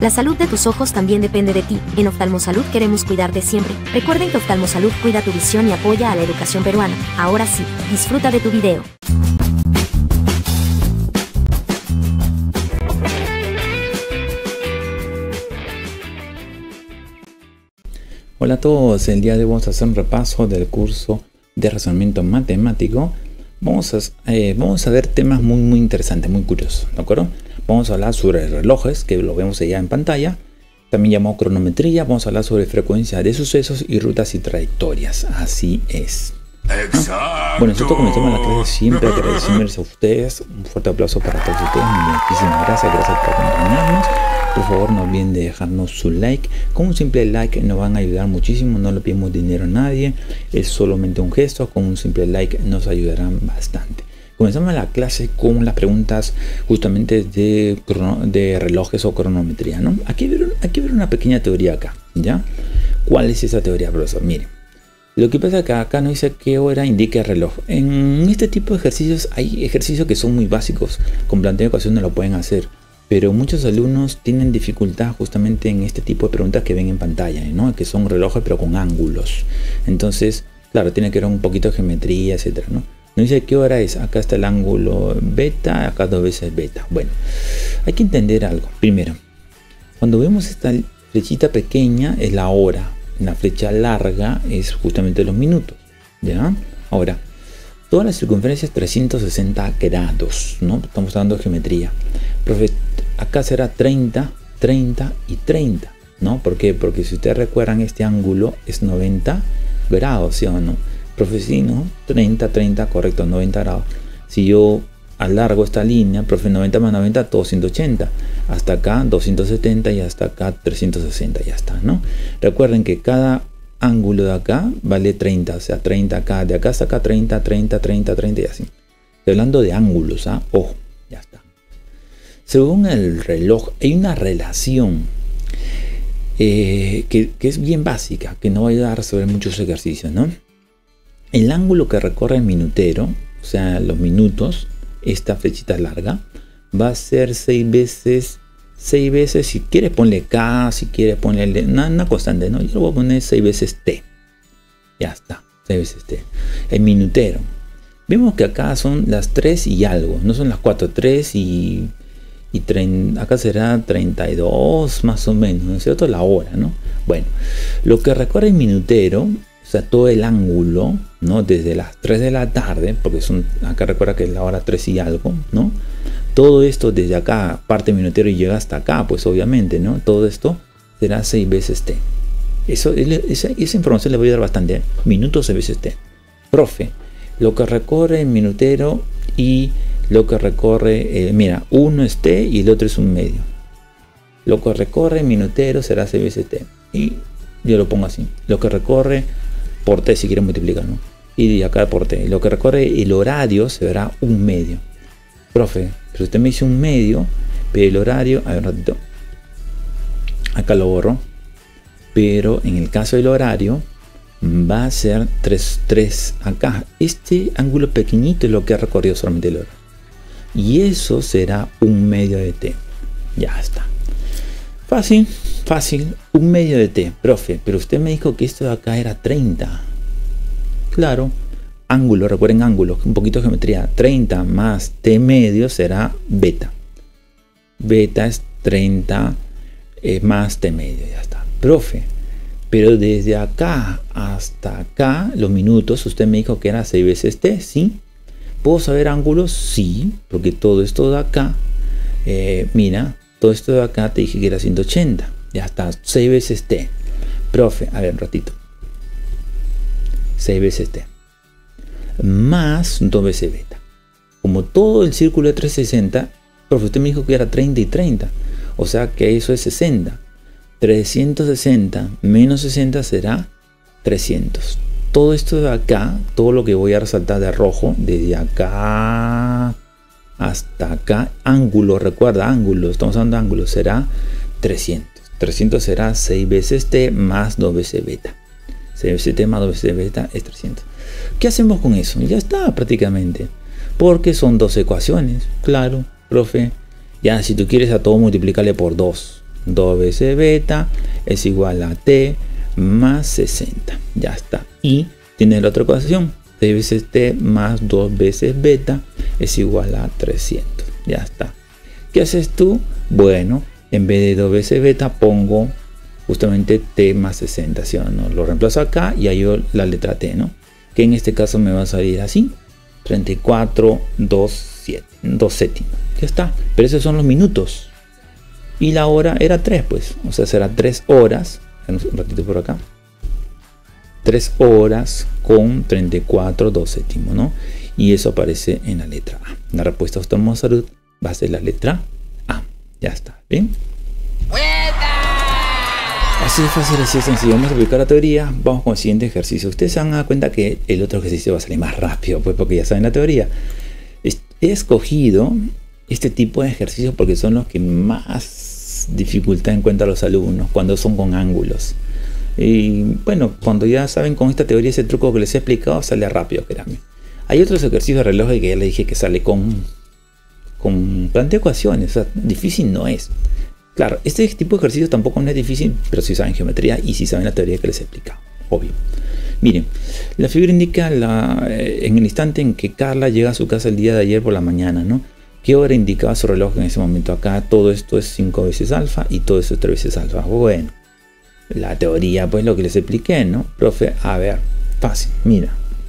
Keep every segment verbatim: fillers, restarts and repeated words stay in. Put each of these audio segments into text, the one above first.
La salud de tus ojos también depende de ti. En Oftalmosalud queremos cuidarte siempre. Recuerden que Oftalmosalud cuida tu visión y apoya a la educación peruana. Ahora sí, disfruta de tu video. Hola a todos, el día de hoy vamos a hacer un repaso del curso de razonamiento matemático. Vamos a, eh, vamos a ver temas muy muy interesantes, muy curiosos, ¿de acuerdo? Vamos a hablar sobre relojes, que lo vemos allá en pantalla. También llamado cronometría. Vamos a hablar sobre frecuencia de sucesos y rutas y trayectorias. Así es. ¿Ah? Bueno, nosotros comenzamos la clase siempre agradeciéndoles a ustedes. Un fuerte aplauso para todos ustedes. Muchísimas gracias, gracias por acompañarnos. Por favor, no olviden de dejarnos su like. Con un simple like nos van a ayudar muchísimo. No le pedimos dinero a nadie. Es solamente un gesto. Con un simple like nos ayudarán bastante. Comenzamos la clase con las preguntas justamente de, de relojes o cronometría, ¿no? Aquí hay aquí ver una pequeña teoría acá, ¿ya? ¿Cuál es esa teoría, profesor? Miren, lo que pasa es que acá no dice qué hora indica el reloj. En este tipo de ejercicios hay ejercicios que son muy básicos. Con planteo de ecuación no lo pueden hacer. Pero muchos alumnos tienen dificultad justamente en este tipo de preguntas que ven en pantalla, ¿no? Que son relojes pero con ángulos. Entonces, claro, tiene que ver un poquito de geometría, etcétera, ¿no? No dice qué hora es. Acá está el ángulo beta, acá dos veces beta. Bueno, hay que entender algo. Primero, cuando vemos esta flechita pequeña es la hora. La flecha larga es justamente los minutos, ¿ya? Ahora, toda la circunferencia es trescientos sesenta grados, ¿no? Estamos hablando de geometría. Profe, acá será treinta, treinta y treinta, ¿no? ¿Por qué? Porque si ustedes recuerdan, este ángulo es noventa grados, ¿sí o no? Profe, sí, ¿no? treinta, treinta, correcto, noventa grados. Si yo alargo esta línea, profe, noventa más noventa, doscientos ochenta. Hasta acá, doscientos setenta y hasta acá, trescientos sesenta, ya está, ¿no? Recuerden que cada ángulo de acá vale treinta, o sea, treinta acá, de acá hasta acá, treinta, treinta, treinta, treinta y así. Estoy hablando de ángulos, ¿ah? Ojo, ya está. Según el reloj, hay una relación eh, que, que es bien básica, que no va a ayudar a resolver muchos ejercicios, ¿no? El ángulo que recorre el minutero, o sea, los minutos, esta flechita larga, va a ser seis veces, seis veces, si quieres ponle K, si quieres ponerle una, una constante, ¿no? Yo lo voy a poner seis veces T. Ya está, seis veces T. El minutero. Vemos que acá son las tres y algo, no son las cuatro, tres y, y treinta, acá será treinta y dos más o menos, ¿no es cierto? La hora, ¿no? Bueno, lo que recorre el minutero, o sea, todo el ángulo, ¿no? Desde las tres de la tarde, porque son, acá recuerda que es la hora tres y algo, ¿no? Todo esto desde acá, parte minutero y llega hasta acá, pues obviamente, ¿no? Todo esto será seis veces T. Eso, esa, esa información le voy a dar bastante, ¿eh? Minutos seis veces T. Profe, lo que recorre el minutero y lo que recorre, eh, mira, uno es T y el otro es un medio. Lo que recorre el minutero será seis veces T. Y yo lo pongo así. Lo que recorre por T, si quieren multiplicar, ¿no? Y acá por T. Lo que recorre el horario será un medio. Profe, pero usted me dice un medio, pero el horario, a ver un ratito, acá lo borro, pero en el caso del horario va a ser tres, tres acá. Este ángulo pequeñito es lo que ha recorrido solamente el horario. Y eso será un medio de T. Ya está. Fácil, fácil, un medio de T, profe, pero usted me dijo que esto de acá era treinta. Claro, ángulo, recuerden ángulo, un poquito de geometría. treinta más T medio será beta. Beta es treinta eh, más T medio, ya está. Profe, pero desde acá hasta acá, los minutos, usted me dijo que era seis veces T, ¿sí? ¿Puedo saber ángulos? Sí, porque todo esto de acá, eh, mira, todo esto de acá te dije que era ciento ochenta. Ya está, seis veces T. Profe, a ver un ratito. seis veces T. Más dos veces beta. Como todo el círculo de trescientos sesenta, profe, usted me dijo que era treinta y treinta. O sea que eso es sesenta. trescientos sesenta menos sesenta será trescientos. Todo esto de acá, todo lo que voy a resaltar de rojo, desde acá hasta acá, ángulo, recuerda, ángulo, estamos hablando de ángulo, será trescientos. trescientos será seis veces T más dos veces beta. seis veces T más dos veces beta es trescientos. ¿Qué hacemos con eso? Ya está prácticamente. Porque son dos ecuaciones. Claro, profe. Ya, si tú quieres a todo multiplicarle por dos. dos veces beta es igual a t más sesenta. Ya está. Y tienes la otra ecuación. T veces t más dos veces beta es igual a trescientos. Ya está. ¿Qué haces tú? Bueno, en vez de dos veces beta pongo justamente t más sesenta, ¿sí o no? Lo reemplazo acá y hallo la letra t, ¿no? Que en este caso me va a salir así. treinta y cuatro, dos séptimos. Ya está. Pero esos son los minutos. Y la hora era tres, pues. O sea, será tres horas. Un ratito por acá. tres horas con treinta y cuatro, dos séptimos, ¿no? Y eso aparece en la letra A. La respuesta de Oftalmo Salud va a ser la letra A. Ya está. ¿Bien? Así de fácil, así de sencillo. Vamos a aplicar la teoría. Vamos con el siguiente ejercicio. Ustedes se van a dar cuenta que el otro ejercicio va a salir más rápido, pues porque ya saben la teoría. He escogido este tipo de ejercicios porque son los que más dificultad encuentran los alumnos cuando son con ángulos. Y bueno, cuando ya saben con esta teoría ese truco que les he explicado, sale rápido, créanme. Hay otros ejercicios de reloj que ya les dije que sale con, con plantea ecuaciones. O sea, difícil no es. Claro, este tipo de ejercicio tampoco no es difícil, pero si saben geometría y si saben la teoría que les he explicado, obvio. Miren, la figura indica la, eh, en el instante en que Carla llega a su casa el día de ayer por la mañana, ¿no? ¿Qué hora indicaba su reloj en ese momento? Acá todo esto es cinco veces alfa y todo esto es tres veces alfa. Bueno, la teoría, pues lo que les expliqué, ¿no? Profe, a ver, fácil, mira.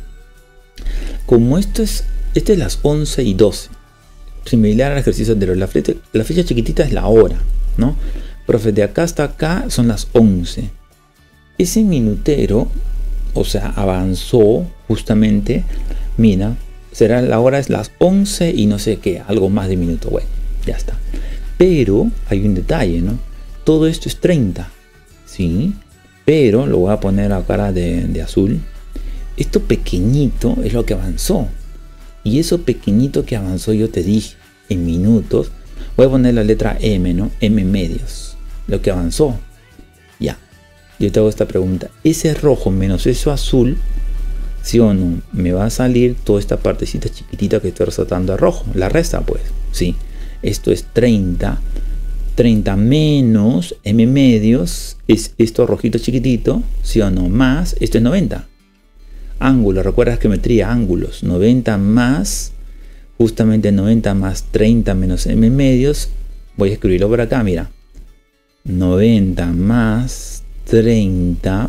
Como esto es, este es las once y doce, similar al ejercicio anterior, la flecha, la fecha chiquitita es la hora, ¿no? Profe, de acá hasta acá son las once. Ese minutero, o sea, avanzó justamente, mira, será la hora es las once y no sé qué, algo más de minuto. Bueno, ya está. Pero hay un detalle, ¿no? Todo esto es treinta, ¿sí? Pero lo voy a poner a cara de, de azul. Esto pequeñito es lo que avanzó. Y eso pequeñito que avanzó, yo te dije, en minutos, voy a poner la letra M, ¿no? M medios. Lo que avanzó. Ya. Yo te hago esta pregunta. Ese rojo menos eso azul, ¿sí o no? Me va a salir toda esta partecita chiquitita que estoy resaltando a rojo. La resta, pues. Sí. Esto es treinta. treinta menos M medios es esto rojito chiquitito, ¿sí o no? Más, esto es noventa. Ángulo, recuerdas geometría, ángulos. noventa más, justamente noventa más treinta menos M medios. Voy a escribirlo por acá, mira. noventa más treinta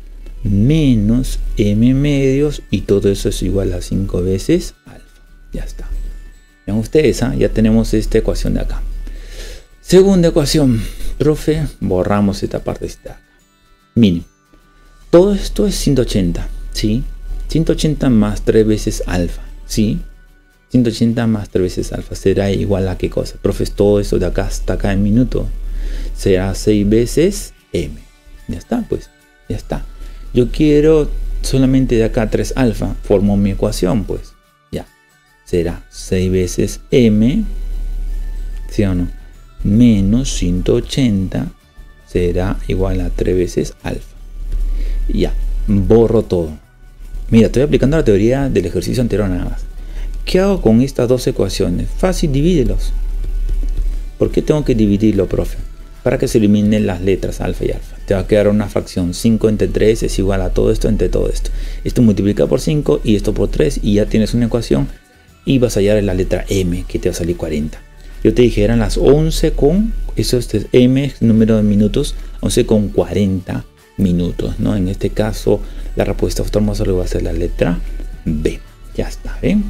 menos M medios y todo eso es igual a cinco veces alfa. Ya está. Vean ustedes, ¿eh? Ya tenemos esta ecuación de acá. Segunda ecuación, profe, borramos esta partecita. Miren, todo esto es ciento ochenta, ¿sí? ciento ochenta más tres veces alfa, ¿sí? ciento ochenta más tres veces alfa será igual a qué cosa, profe, todo esto de acá hasta acá en minuto será seis veces m. Ya está, pues, ya está. Yo quiero solamente de acá tres alfa, formo mi ecuación, pues, ya. Será seis veces m, ¿sí o no? Menos ciento ochenta será igual a tres veces alfa. Ya, borro todo. Mira, estoy aplicando la teoría del ejercicio anterior nada más. ¿Qué hago con estas dos ecuaciones? Fácil, divídelos. ¿Por qué tengo que dividirlo, profe? Para que se eliminen las letras alfa y alfa. Te va a quedar una fracción. cinco entre tres es igual a todo esto entre todo esto. Esto multiplica por cinco y esto por tres y ya tienes una ecuación. Y vas a hallar la letra m, que te va a salir cuarenta. Yo te dije, eran las once con, eso es m, número de minutos, once con cuarenta minutos, ¿no? En este caso, la respuesta oftalmosal va a ser la letra B. Ya está, ¿ven?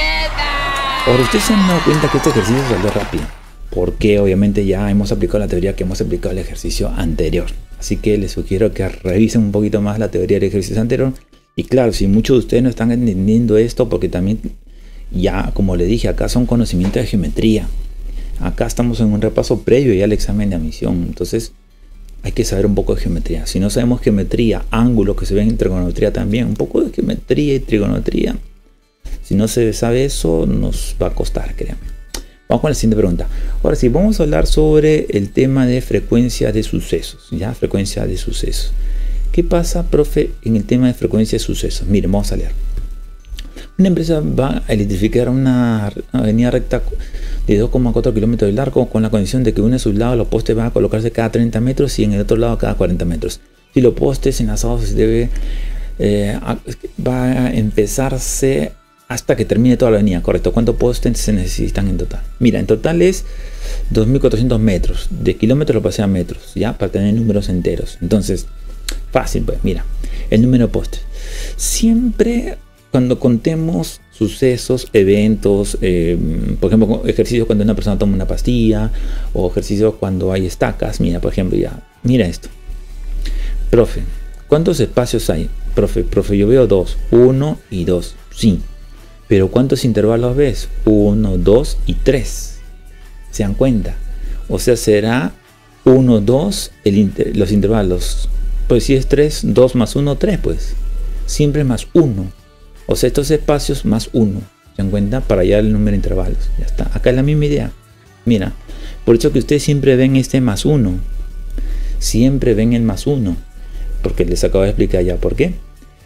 Ahora, ustedes se han dado cuenta que este ejercicio salió rápido, porque obviamente ya hemos aplicado la teoría que hemos aplicado el ejercicio anterior. Así que les sugiero que revisen un poquito más la teoría del ejercicio anterior. Y claro, si muchos de ustedes no están entendiendo esto, porque también, ya como les dije, acá son conocimientos de geometría. Acá estamos en un repaso previo ya al examen de admisión. Entonces hay que saber un poco de geometría. Si no sabemos geometría, ángulos que se ven en trigonometría también, un poco de geometría y trigonometría, si no se sabe eso, nos va a costar, créanme. Vamos con la siguiente pregunta. Ahora sí, vamos a hablar sobre el tema de frecuencia de sucesos. Ya, frecuencia de sucesos. ¿Qué pasa, profe, en el tema de frecuencia de sucesos? Miren, vamos a leer. Una empresa va a electrificar una avenida recta de dos coma cuatro kilómetros de largo, con la condición de que uno de sus lados los postes va a colocarse cada treinta metros y en el otro lado cada cuarenta metros. Si los postes enlazados se debe, eh, a, va a empezarse hasta que termine toda la avenida, correcto. ¿Cuántos postes se necesitan en total? Mira, en total es dos mil cuatrocientos metros. De kilómetros lo pasé a metros, ya, para tener números enteros. Entonces, fácil, pues, mira, el número de postes. Siempre cuando contemos sucesos, eventos, eh, por ejemplo, ejercicios cuando una persona toma una pastilla, o ejercicios cuando hay estacas, mira, por ejemplo, ya, mira esto. Profe, ¿cuántos espacios hay? Profe, profe, yo veo dos, uno y dos, sí. Pero ¿cuántos intervalos ves? uno, dos y tres. ¿Se dan cuenta? O sea, será uno, dos el inter los intervalos. Pues si es tres, dos más uno, tres, pues. Siempre más uno. O sea, estos espacios más uno. ¿Se dan cuenta? Para hallar el número de intervalos. Ya está. Acá es la misma idea. Mira. Por eso que ustedes siempre ven este más uno. Siempre ven el más uno. Porque les acabo de explicar ya por qué.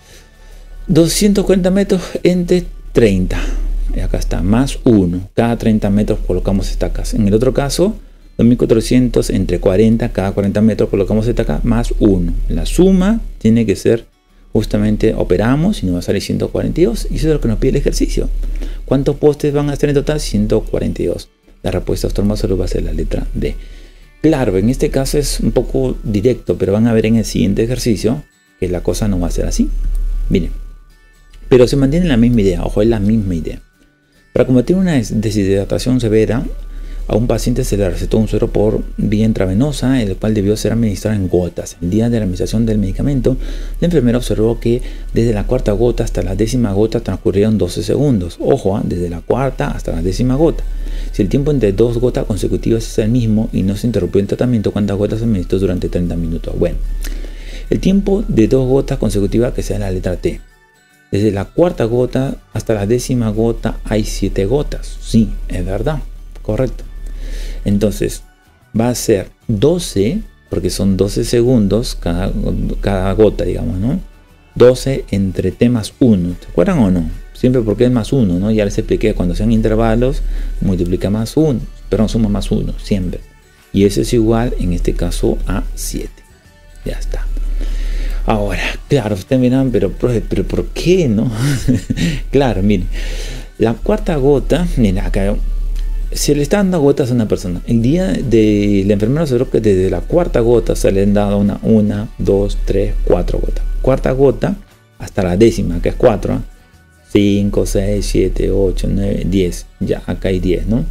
doscientos cuarenta metros entre treinta. Y acá está, más uno. Cada treinta metros colocamos estacas. En el otro caso, dos mil cuatrocientos entre cuarenta. Cada cuarenta metros colocamos estacas más uno. La suma tiene que ser, justamente operamos y nos va a salir ciento cuarenta y dos. Y eso es lo que nos pide el ejercicio. ¿Cuántos postes van a estar en total? ciento cuarenta y dos. La respuesta solo va a ser la letra D. Claro, en este caso es un poco directo, pero van a ver en el siguiente ejercicio que la cosa no va a ser así. Miren. Pero se mantiene la misma idea, ojo, es la misma idea. Para combatir una deshidratación severa, a un paciente se le recetó un suero por vía intravenosa, el cual debió ser administrado en gotas. El día de la administración del medicamento, la enfermera observó que desde la cuarta gota hasta la décima gota transcurrieron doce segundos. Ojo, ¿eh? Desde la cuarta hasta la décima gota. Si el tiempo entre dos gotas consecutivas es el mismo y no se interrumpió el tratamiento, ¿cuántas gotas se administró durante treinta minutos? Bueno, el tiempo de dos gotas consecutivas, que sea la letra T. Desde la cuarta gota hasta la décima gota hay siete gotas. Sí, es verdad. Correcto. Entonces, va a ser doce, porque son doce segundos cada, cada gota, digamos, ¿no? doce entre T más uno. ¿Se acuerdan o no? Siempre porque es más uno, ¿no? Ya les expliqué, cuando sean intervalos, multiplica más uno. Perdón, suma más uno, siempre. Y eso es igual, en este caso, a siete. Ya está. Ahora, claro, ustedes miran, pero, pero, pero ¿por qué no? Claro, miren, la cuarta gota, mira, acá se le está dando gotas a una persona. El día de la enfermera observó que desde la cuarta gota se le han dado una, una, dos, tres, cuatro gotas. Cuarta gota hasta la décima, que es cuatro, cinco, seis, siete, ocho, nueve, diez. Ya, acá hay diez, ¿no?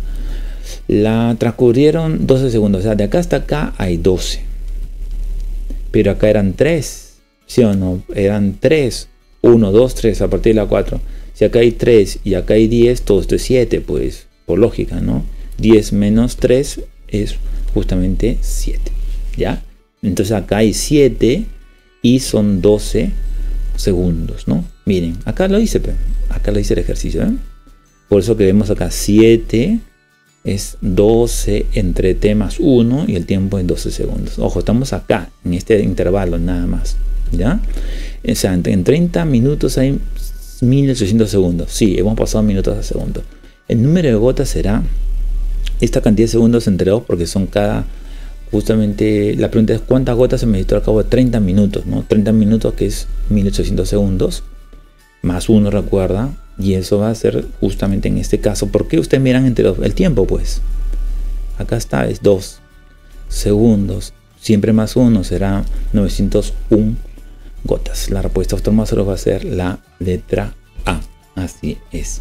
La transcurrieron doce segundos, o sea, de acá hasta acá hay doce. Pero acá eran tres. ¿Sí o no? Eran tres, uno, dos, tres a partir de la cuatro. Si acá hay tres y acá hay diez, todo esto es siete, pues por lógica, ¿no? diez menos tres es justamente siete, ¿ya? Entonces acá hay siete y son doce segundos, ¿no? Miren, acá lo hice, pero acá lo hice el ejercicio, ¿eh? Por eso que vemos acá siete es doce entre T más uno y el tiempo es doce segundos. Ojo, estamos acá, en este intervalo nada más. ¿Ya? O sea, en treinta minutos hay mil ochocientos segundos. Sí, hemos pasado minutos a segundos. El número de gotas será esta cantidad de segundos entre dos, porque son cada, justamente, la pregunta es cuántas gotas se meditó al cabo de treinta minutos, ¿no? treinta minutos, que es mil ochocientos segundos, más uno, recuerda, y eso va a ser justamente en este caso. ¿Por qué ustedes miran entre los, el tiempo? Pues acá está, es dos segundos, siempre más uno será novecientos uno gotas. La respuesta autómata solo va a ser la letra A. Así es.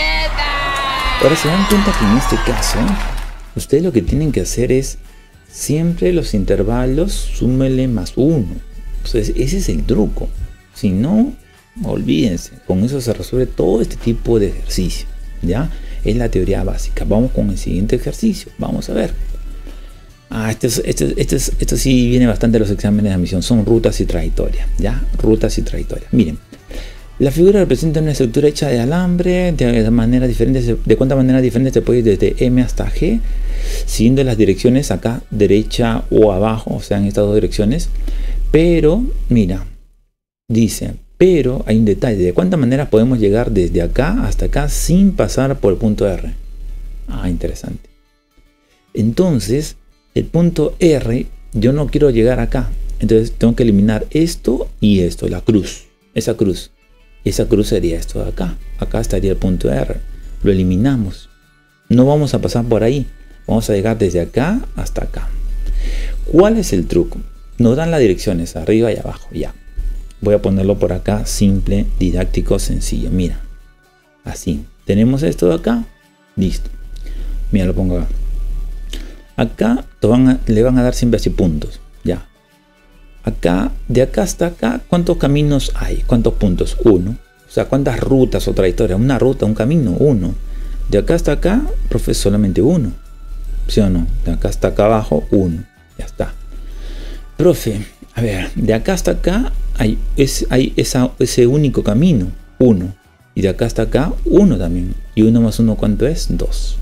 Ahora se dan cuenta que en este caso ustedes lo que tienen que hacer es siempre los intervalos súmele más uno. Entonces ese es el truco. Si no, olvídense. Con eso se resuelve todo este tipo de ejercicio. ¿Ya? Es la teoría básica. Vamos con el siguiente ejercicio. Vamos a ver. Ah, esto, es, esto, esto, es, esto sí viene bastante de los exámenes de admisión. Son rutas y trayectorias. ¿Ya? Rutas y trayectorias. Miren. La figura representa una estructura hecha de alambre. De manera diferente. De cuántas maneras diferentes se puede ir desde M hasta G. Siguiendo las direcciones acá. Derecha o abajo. O sea, en estas dos direcciones. Pero, mira. Dice. Pero hay un detalle. ¿De cuántas maneras podemos llegar desde acá hasta acá sin pasar por el punto R? Ah, interesante. Entonces, el punto R, yo no quiero llegar acá. Entonces tengo que eliminar esto y esto, la cruz. Esa cruz. Esa cruz sería esto de acá. Acá estaría el punto R. Lo eliminamos. No vamos a pasar por ahí. Vamos a llegar desde acá hasta acá. ¿Cuál es el truco? Nos dan las direcciones arriba y abajo. Ya. Voy a ponerlo por acá. Simple, didáctico, sencillo. Mira. Así. Tenemos esto de acá. Listo. Mira, lo pongo acá. Acá te van a, le van a dar siempre así puntos. Ya. Acá, de acá hasta acá, ¿cuántos caminos hay? ¿Cuántos puntos? Uno. O sea, ¿cuántas rutas o trayectorias? Una ruta, un camino, uno. De acá hasta acá, profe, solamente uno. ¿Sí o no? De acá hasta acá abajo, uno. Ya está. Profe, a ver, de acá hasta acá hay, es, hay esa, ese único camino, uno. Y de acá hasta acá, uno también. Y uno más uno, ¿cuánto es? Dos.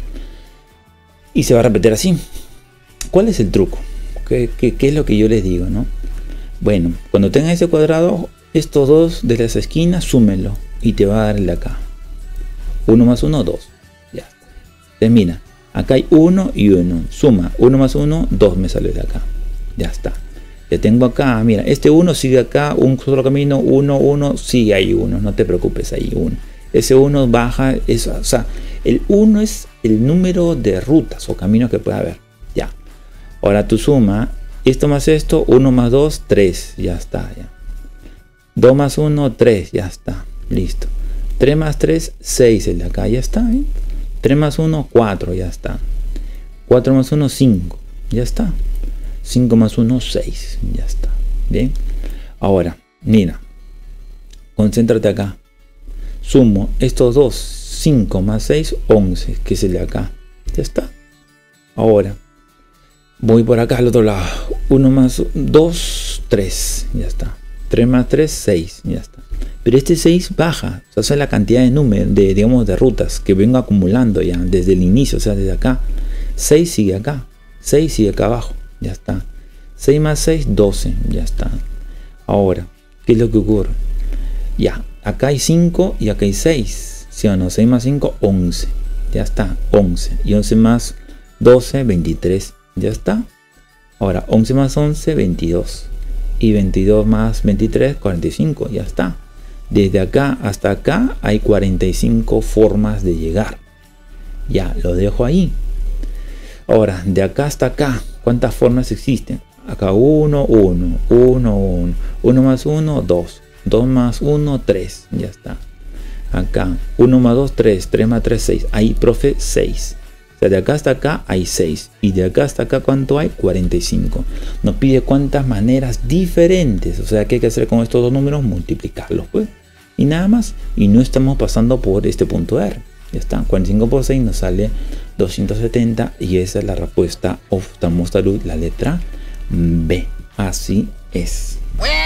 Y se va a repetir así. ¿Cuál es el truco? ¿Qué, qué, qué es lo que yo les digo, no? Bueno, cuando tengan ese cuadrado, estos dos de las esquinas, súmenlo. Y te va a dar el de acá. uno más uno, dos. Ya. Entonces mira, acá hay uno y uno. Suma, uno más uno, dos me sale de acá. Ya está. Ya tengo acá, mira, este uno sigue acá, un solo camino, uno, uno, sigue ahí uno. No te preocupes, ahí uno. Ese uno baja, eso, o sea, el uno es el número de rutas o caminos que puede haber. Ya. Ahora tu suma, esto más esto, uno más dos, tres. Ya está, ya. dos más uno, tres. Ya está. Listo. tres más tres, seis. El de acá ya está. ¿eh? tres más uno, cuatro. Ya está. cuatro más uno, cinco. Ya está. cinco más uno, seis. Ya está. Bien. Ahora, mira. Concéntrate acá. Sumo estos dos. cinco más seis, once. Que es el de acá. Ya está. Ahora. Voy por acá al otro lado. uno más dos, tres. Ya está. tres más tres, seis. Ya está. Pero este seis baja. O sea, esa es la cantidad de números, de, digamos, de rutas que vengo acumulando ya desde el inicio. O sea, desde acá. seis sigue acá. seis sigue acá abajo. Ya está. seis más seis, doce. Ya está. Ahora, ¿qué es lo que ocurre? Ya. Acá hay cinco y acá hay seis. ¿Sí o no? seis más cinco, once. Ya está. once. Y once más doce, veintitrés. Ya está. Ahora, once más once, veintidós. Y veintidós más veintitrés, cuarenta y cinco. Ya está. Desde acá hasta acá hay cuarenta y cinco formas de llegar. Ya, lo dejo ahí. Ahora, de acá hasta acá, ¿cuántas formas existen? Acá uno, uno, uno, uno. uno más uno, dos. dos más uno, tres. Ya está. Acá, uno más dos, tres. tres más tres, seis. Ahí, profe, seis. De acá hasta acá hay seis. Y de acá hasta acá, ¿cuánto hay? cuarenta y cinco. Nos pide cuántas maneras diferentes. O sea, ¿qué hay que hacer con estos dos números? Multiplicarlos, pues. Y nada más. Y no estamos pasando por este punto R. Ya está. cuarenta y cinco por seis nos sale doscientos setenta. Y esa es la respuesta Oftalmosalud, la letra B. Así es.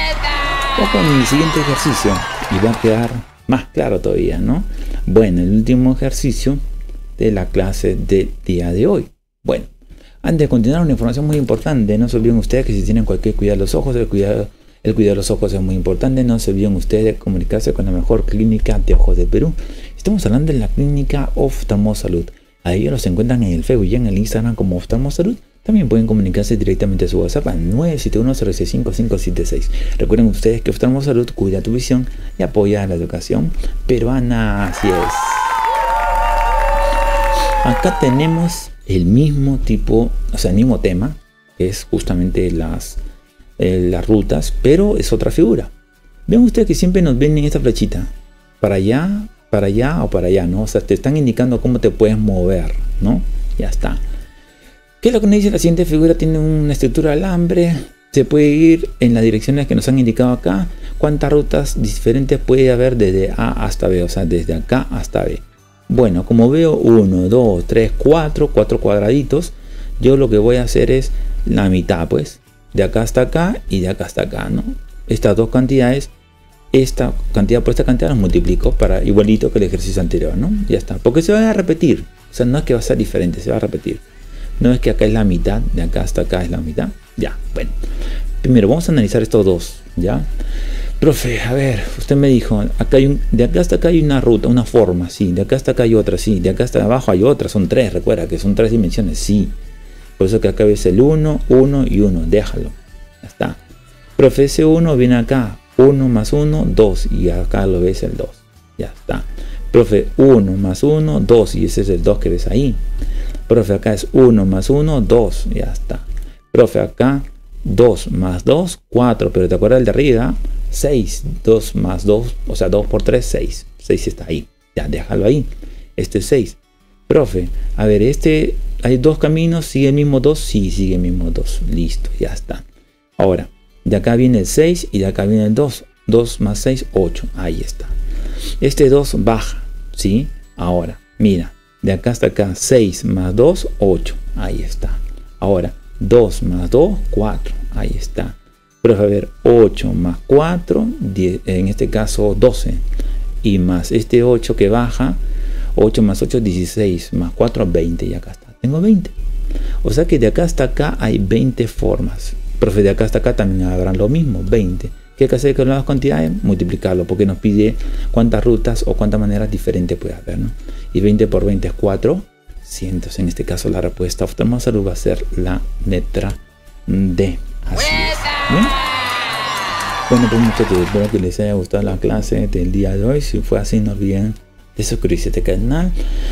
Vamos con el siguiente ejercicio. Y va a quedar más claro todavía, ¿no? Bueno, el último ejercicio de la clase del día de hoy. Bueno, antes de continuar, una información muy importante. No se olviden ustedes que si tienen cualquier cuidado de los ojos, el cuidado, el cuidado de los ojos es muy importante. No se olviden ustedes de comunicarse con la mejor clínica de ojos de Perú. Estamos hablando de la clínica Oftalmosalud. Ahí los encuentran en el Facebook y en el Instagram como Oftalmosalud. También pueden comunicarse directamente a su WhatsApp al nueve siete uno cero seis cinco cinco siete seis. Recuerden ustedes que Oftalmosalud cuida tu visión y apoya a la educación peruana. Así es. Acá tenemos el mismo tipo, o sea, el mismo tema, que es justamente las, eh, las rutas, pero es otra figura. Ven ustedes que siempre nos ven en esta flechita, para allá, para allá o para allá, ¿no? O sea, te están indicando cómo te puedes mover, ¿no? Ya está. ¿Qué es lo que nos dice la siguiente figura? Tiene una estructura de alambre, se puede ir en las direcciones que nos han indicado acá. ¿Cuántas rutas diferentes puede haber desde A hasta B? O sea, desde acá hasta B. Bueno, como veo uno, dos, tres, cuatro, cuatro cuadraditos, yo lo que voy a hacer es la mitad, pues, de acá hasta acá y de acá hasta acá, ¿no? Estas dos cantidades, esta cantidad por esta cantidad las multiplico para igualito que el ejercicio anterior, ¿no? Ya está, porque se va a repetir, o sea, no es que va a ser diferente, se va a repetir. No es que acá es la mitad, de acá hasta acá es la mitad, ya, bueno. Primero vamos a analizar estos dos, ¿ya? Profe, a ver, usted me dijo, acá hay un, de acá hasta acá hay una ruta, una forma, sí, de acá hasta acá hay otra, sí, de acá hasta abajo hay otra, son tres, recuerda que son tres dimensiones, sí. Por eso que acá ves el uno, uno y uno, déjalo, ya está. Profe, ese uno viene acá, uno más uno, dos, y acá lo ves el dos, ya está. Profe, uno más uno, dos, y ese es el dos que ves ahí. Profe, acá es uno más uno, dos, ya está. Profe, acá dos más dos, cuatro, pero te acuerdas el de arriba, seis, dos más dos, o sea, dos por tres, seis, seis está ahí, ya, déjalo ahí, este es seis. Profe, a ver, este, hay dos caminos, ¿sigue el mismo dos? Sí, sigue el mismo dos, listo, ya está. Ahora, de acá viene el seis y de acá viene el dos, dos más seis, ocho, ahí está. Este dos baja, ¿sí? Ahora, mira, de acá hasta acá, seis más dos, ocho, ahí está. Ahora, dos más dos, cuatro, ahí está. Pero a ver, ocho más cuatro, diez, en este caso doce. Y más este ocho que baja, ocho más ocho, dieciséis, más cuatro, veinte. Y acá está, tengo veinte. O sea que de acá hasta acá hay veinte formas. Profe, de acá hasta acá también habrán lo mismo, veinte. ¿Qué hay que hacer con las cantidades? Multiplicarlo, porque nos pide cuántas rutas o cuántas maneras diferentes puede haber, ¿no? Y veinte por veinte es cuatrocientos. En este caso la respuesta oftalmosalud va a ser la letra D. Así es. ¿Bien? Bueno, pues muchachos, espero que les haya gustado la clase del día de hoy. Si fue así, no olviden de suscribirse a este canal.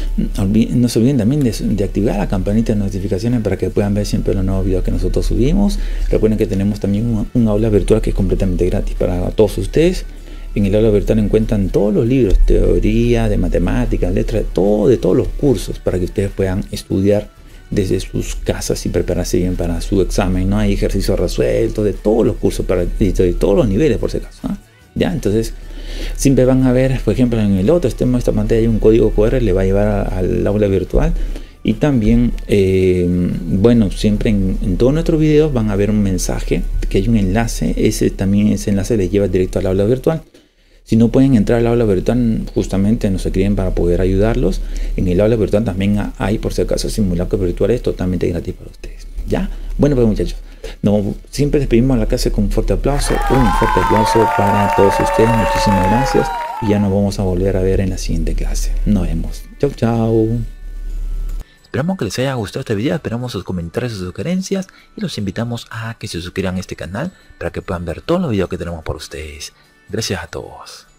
No se olviden también de, de activar la campanita de notificaciones para que puedan ver siempre los nuevos videos que nosotros subimos. Recuerden que tenemos también un, un aula virtual que es completamente gratis para todos ustedes. En el aula virtual encuentran todos los libros, teoría, de matemáticas, letras, de todo, de todos los cursos para que ustedes puedan estudiar desde sus casas y prepararse bien para su examen. No hay ejercicios resueltos de todos los cursos, para, de todos los niveles por si acaso, ¿no? Ya, entonces siempre van a ver, por ejemplo, en el otro extremo de esta pantalla hay un código cu erre, le va a llevar al aula virtual. Y también, eh, bueno, siempre en, en todos nuestros videos van a ver un mensaje, que hay un enlace, ese también ese enlace les lleva directo al aula virtual. Si no pueden entrar al aula virtual, justamente nos escriben para poder ayudarlos. En el aula virtual también hay, por si acaso, simulacros virtuales totalmente gratis para ustedes. ¿Ya? Bueno, pues muchachos, no, siempre despedimos a la clase con un fuerte aplauso. Un fuerte aplauso para todos ustedes. Muchísimas gracias. Y ya nos vamos a volver a ver en la siguiente clase. Nos vemos. Chau, chau. Esperamos que les haya gustado este video, esperamos sus comentarios y sus sugerencias y los invitamos a que se suscriban a este canal para que puedan ver todos los videos que tenemos por ustedes. Gracias a todos.